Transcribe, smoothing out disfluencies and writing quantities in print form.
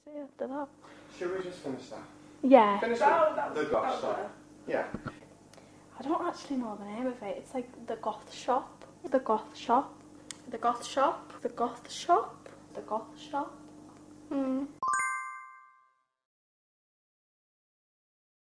see after that. Should we just finish that? Yeah. Finish the goth stuff. Yeah. I don't actually know the name of it. It's like the goth shop. The goth shop. The goth shop. The goth shop. The goth shop.